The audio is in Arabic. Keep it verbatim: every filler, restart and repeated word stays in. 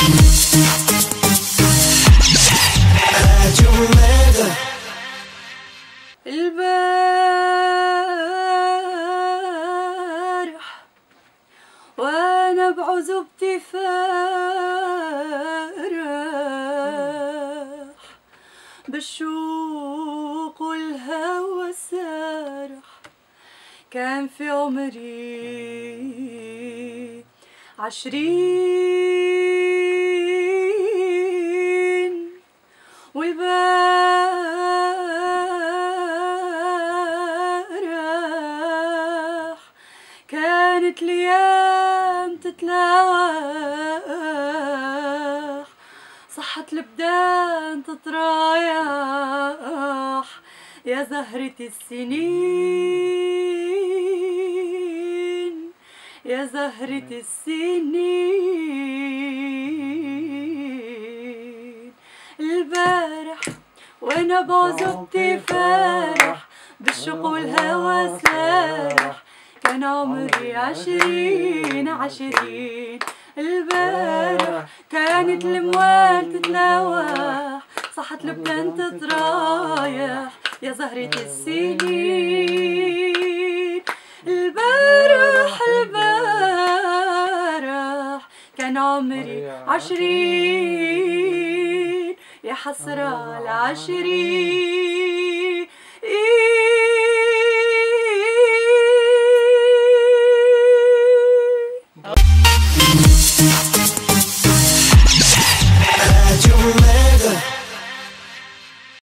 البارح وانا بعزوبتي فارح بالشوق والهوى سارح، كان في عمري عشرين والبارح كانت الايام تتلاوح، صحت البدان تترايح يا زهرة السنين يا زهرة السنين. البارح وانا بعزوبتي فارح بالشوق والهوى سارح، كان عمري عشرين عشرين. البارح كانت الموال تتلاوح، صحت البدان تترايح يا زهرة السنين. البارح البارح كان عمري عشرين، يا حسرة العشرين.